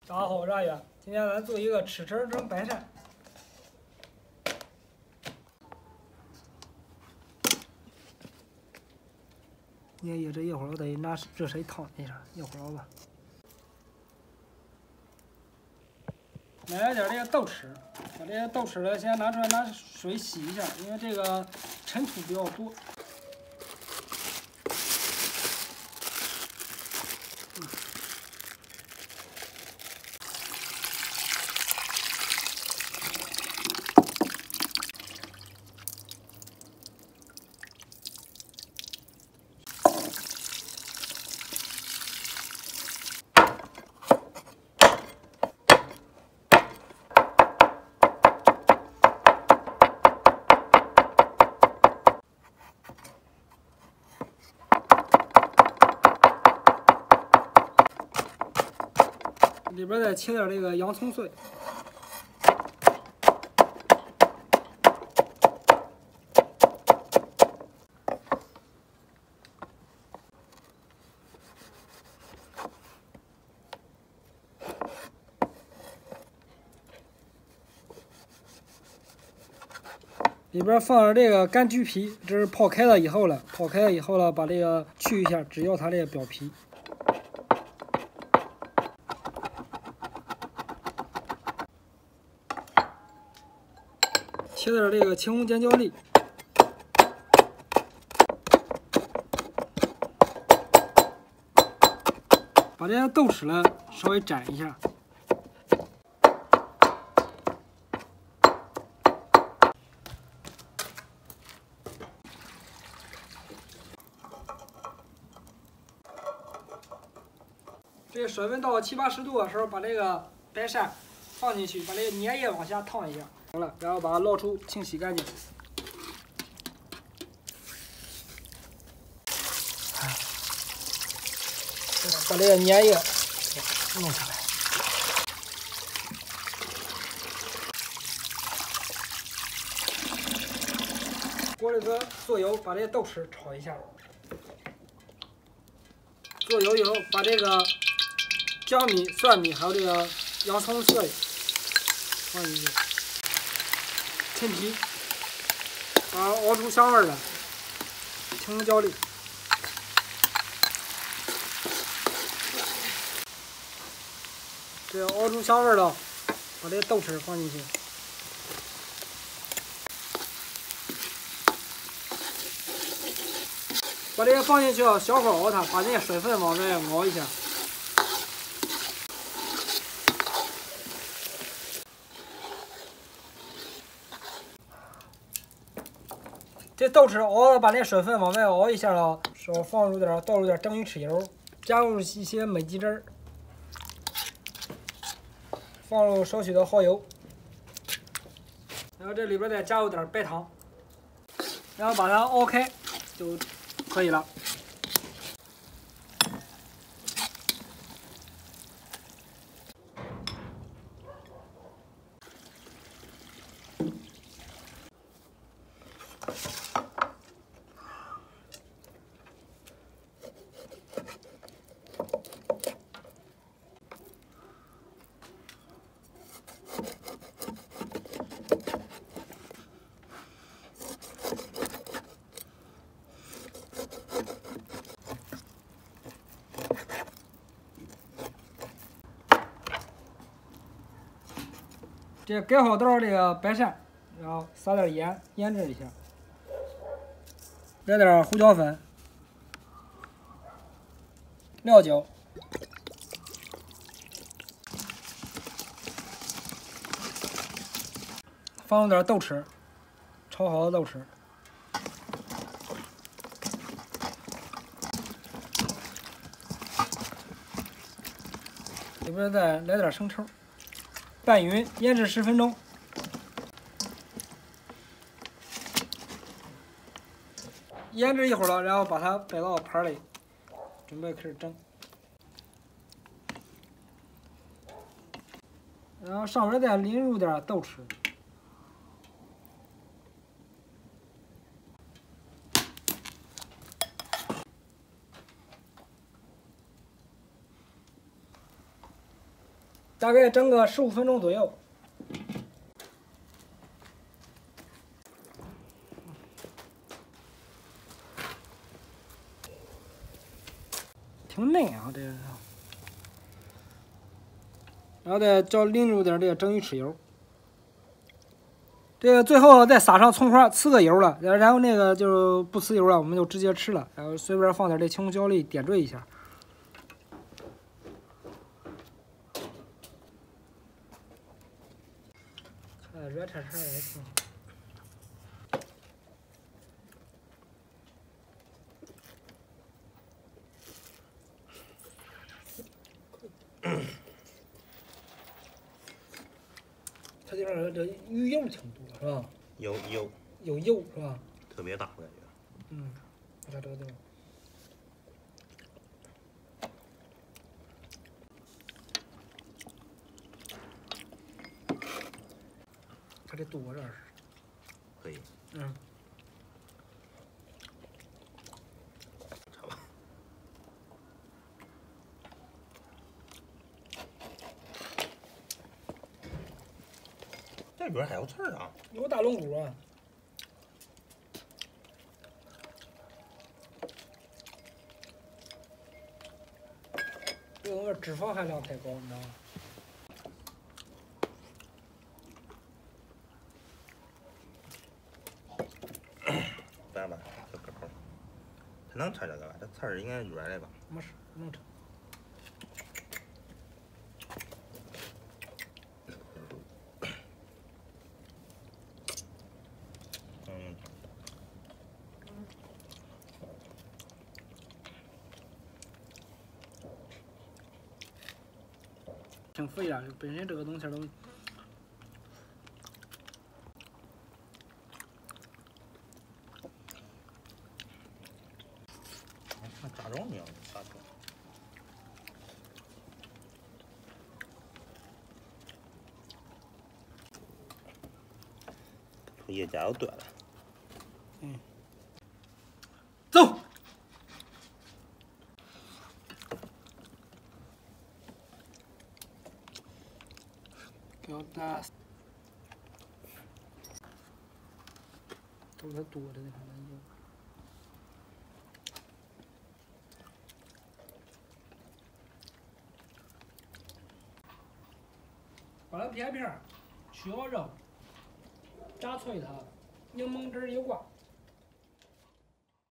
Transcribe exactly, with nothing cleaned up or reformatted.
大家好，我是阿远。今天咱做一个吃成蒸白鳝。捏一这一会儿我得拿热水烫一下，一会儿吧。买了点这个豆豉，把这个豆豉呢先拿出来，拿水洗一下，因为这个尘土比较多。 里边再切点这个洋葱碎，里边放点这个干橘皮，这是泡开了以后了，泡开了以后了，把这个去一下，只要它这个表皮。 切点这个青红尖椒粒，把这些豆豉呢稍微斩一下，这个水温到七八十度的时候，把这个白鳝放进去，把这个粘液往下烫一下。 行了，然后把它捞出，清洗干净。把这个粘液弄下来。锅里头做油，把这个豆豉炒一下。做油以后，把这个姜米、蒜米还有这个洋葱碎放进去。 陈皮，把它熬出香味来，青红椒粒，这熬出香味了，把这豆豉放进去，把这个放进去啊，小火熬它，把这些水分往外熬一下。 这豆豉熬了，把那水分往外熬一下了，少放入点，倒入点蒸鱼豉油，加入一些美鸡汁儿，放入少许的蚝油，然后这里边再加入点白糖，然后把它熬开就可以了。 这改好道这个白鳝，然后撒点盐腌制一下，来点胡椒粉、料酒，放入点豆豉，炒好的豆豉，里边再来点生抽。 拌匀，腌制十分钟。腌制一会儿了，然后把它摆到盘里，准备开始蒸。然后上面再淋入点豆豉。 大概蒸个十五分钟左右。挺嫩啊，这个。然后再浇淋入点这个蒸鱼豉油。这个最后再撒上葱花，呲个油了，然后那个就不呲油了，我们就直接吃了。然后随便放点这青红椒粒点缀一下。看热叉叉也挺好。它这边这鱼油挺多，是吧？ 有有有油是吧？ 特别大，感觉。 嗯，我看这个地方。它这多这是。 可以。 嗯。 差不多。这里边还有刺儿啊！ 有大龙骨啊。这个脂肪含量太高，你知道吗？ 不要吧，这个口，它能吃这个吧？这刺儿应该软的吧？ 没事，能吃。 嗯。 挺肥的，本身这个东西都。 像炸肉一样炸出来。出液加要断了。 嗯。走。表达。都是多的那个油。把它片片，去好肉，炸脆它，柠檬汁一挂。